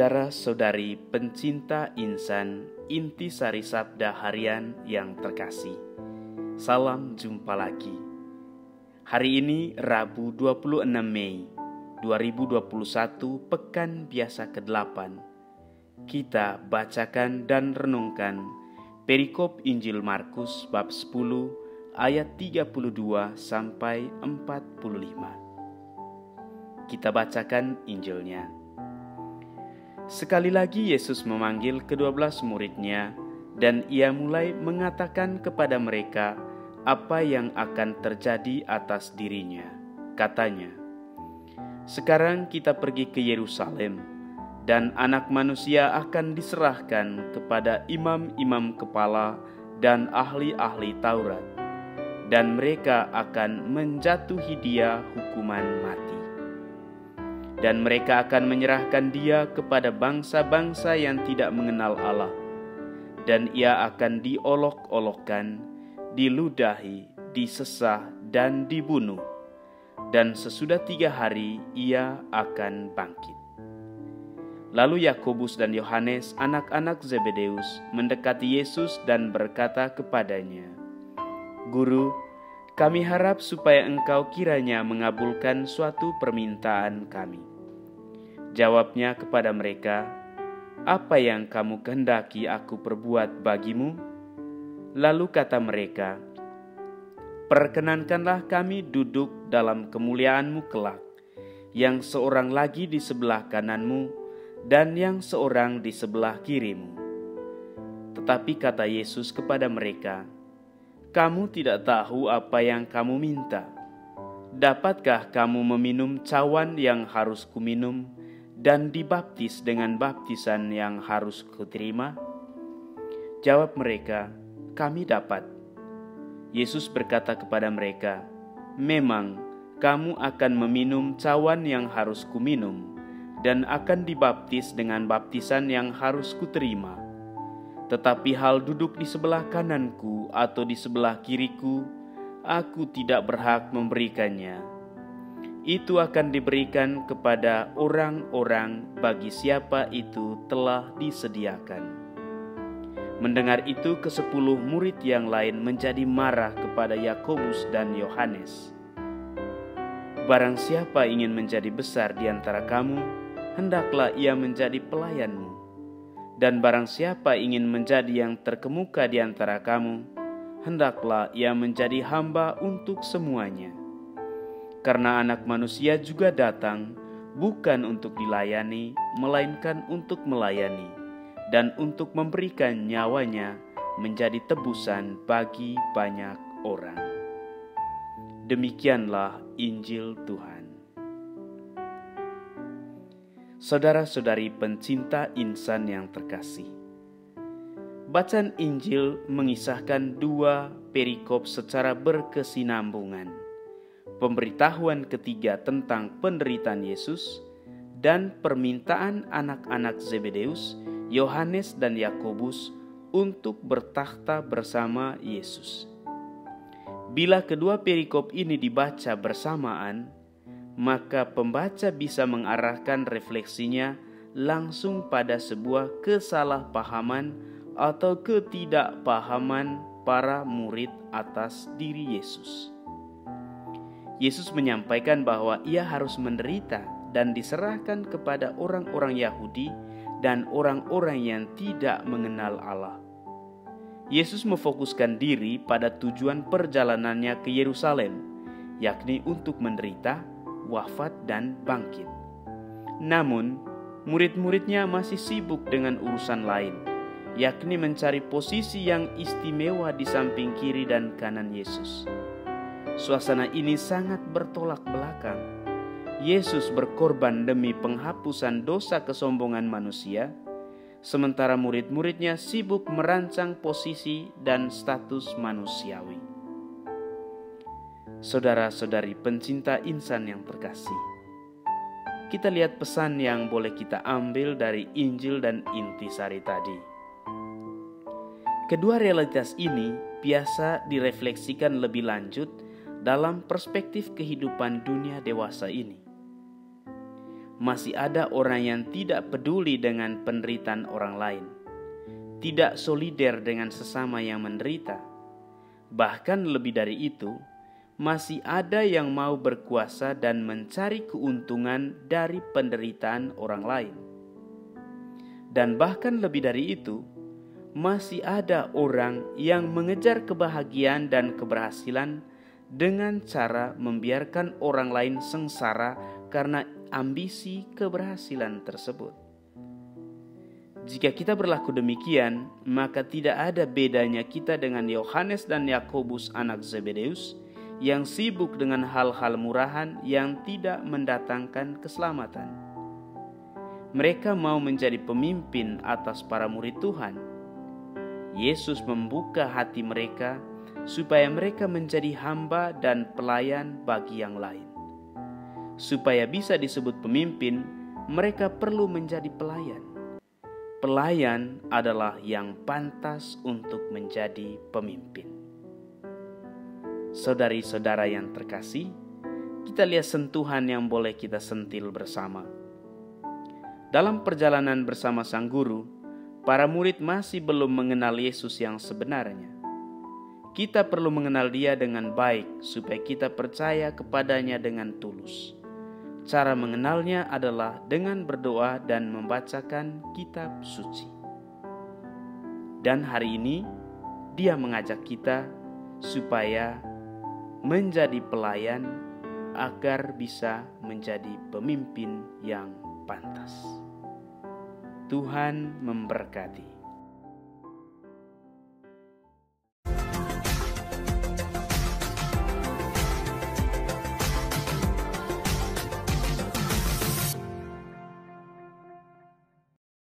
Saudara-saudari pencinta insan, intisari sabda harian yang terkasih. Salam jumpa lagi. Hari ini Rabu 26 Mei 2021, pekan biasa ke-8. Kita bacakan dan renungkan perikop Injil Markus bab 10 ayat 32 sampai 45. Kita bacakan Injilnya. Sekali lagi Yesus memanggil ke-12 muridnya, dan ia mulai mengatakan kepada mereka apa yang akan terjadi atas dirinya. Katanya, "Sekarang kita pergi ke Yerusalem, dan Anak Manusia akan diserahkan kepada imam-imam kepala dan ahli-ahli Taurat, dan mereka akan menjatuhi Dia hukuman mati. Dan mereka akan menyerahkan Dia kepada bangsa-bangsa yang tidak mengenal Allah, dan Ia akan diolok-olokkan, diludahi, disesah, dan dibunuh. Dan sesudah 3 hari Ia akan bangkit." Lalu Yakobus dan Yohanes, anak-anak Zebedeus, mendekati Yesus dan berkata kepadanya, "Guru, kami harap supaya Engkau kiranya mengabulkan suatu permintaan kami." Jawabnya kepada mereka, "Apa yang kamu kehendaki aku perbuat bagimu?" Lalu kata mereka, "Perkenankanlah kami duduk dalam kemuliaan-Mu kelak, yang seorang lagi di sebelah kananmu dan yang seorang di sebelah kirimu." Tetapi kata Yesus kepada mereka, "Kamu tidak tahu apa yang kamu minta. Dapatkah kamu meminum cawan yang harus kuminum dan dibaptis dengan baptisan yang harus kuterima?" Jawab mereka, "Kami dapat." Yesus berkata kepada mereka, "Memang kamu akan meminum cawan yang harus kuminum dan akan dibaptis dengan baptisan yang harus kuterima. Tetapi hal duduk di sebelah kananku atau di sebelah kiriku, aku tidak berhak memberikannya. Itu akan diberikan kepada orang-orang bagi siapa itu telah disediakan." Mendengar itu, ke-10 murid yang lain menjadi marah kepada Yakobus dan Yohanes. "Barang siapa ingin menjadi besar di antara kamu, hendaklah ia menjadi pelayanmu. Dan barang siapa ingin menjadi yang terkemuka di antara kamu, hendaklah ia menjadi hamba untuk semuanya. Karena Anak Manusia juga datang, bukan untuk dilayani, melainkan untuk melayani, dan untuk memberikan nyawanya menjadi tebusan bagi banyak orang." Demikianlah Injil Tuhan. Saudara-saudari pencinta insan yang terkasih, bacaan Injil mengisahkan 2 perikop secara berkesinambungan. Pemberitahuan ketiga tentang penderitaan Yesus dan permintaan anak-anak Zebedeus, Yohanes dan Yakobus untuk bertakhta bersama Yesus. Bila kedua perikop ini dibaca bersamaan, maka pembaca bisa mengarahkan refleksinya langsung pada sebuah kesalahpahaman atau ketidakpahaman para murid atas diri Yesus. Yesus menyampaikan bahwa Ia harus menderita dan diserahkan kepada orang-orang Yahudi dan orang-orang yang tidak mengenal Allah. Yesus memfokuskan diri pada tujuan perjalanannya ke Yerusalem, yakni untuk menderita, wafat, dan bangkit. Namun, murid-muridnya masih sibuk dengan urusan lain, yakni mencari posisi yang istimewa di samping kiri dan kanan Yesus. Suasana ini sangat bertolak belakang. Yesus berkorban demi penghapusan dosa kesombongan manusia, sementara murid-muridnya sibuk merancang posisi dan status manusiawi. Saudara-saudari pencinta insan yang terkasih, kita lihat pesan yang boleh kita ambil dari Injil dan intisari tadi. Kedua realitas ini biasa direfleksikan lebih lanjut dalam perspektif kehidupan dunia dewasa ini. masih ada orang yang tidak peduli dengan penderitaan orang lain, tidak solider dengan sesama yang menderita. Bahkan lebih dari itu, masih ada yang mau berkuasa dan mencari keuntungan dari penderitaan orang lain. Dan bahkan lebih dari itu, masih ada orang yang mengejar kebahagiaan dan keberhasilan dengan cara membiarkan orang lain sengsara karena ambisi keberhasilan tersebut. Jika kita berlaku demikian, maka tidak ada bedanya kita dengan Yohanes dan Yakobus anak Zebedeus yang sibuk dengan hal-hal murahan yang tidak mendatangkan keselamatan. Mereka mau menjadi pemimpin atas para murid Tuhan. Yesus membuka hati mereka supaya mereka menjadi hamba dan pelayan bagi yang lain. Supaya bisa disebut pemimpin, mereka perlu menjadi pelayan. Pelayan adalah yang pantas untuk menjadi pemimpin. Saudari-saudara yang terkasih, kita lihat sentuhan yang boleh kita sentil bersama. Dalam perjalanan bersama Sang Guru, para murid masih belum mengenal Yesus yang sebenarnya. Kita perlu mengenal Dia dengan baik supaya kita percaya kepadanya dengan tulus. Cara mengenalnya adalah dengan berdoa dan membacakan kitab suci. Dan hari ini Dia mengajak kita supaya menjadi pelayan agar bisa menjadi pemimpin yang pantas. Tuhan memberkati.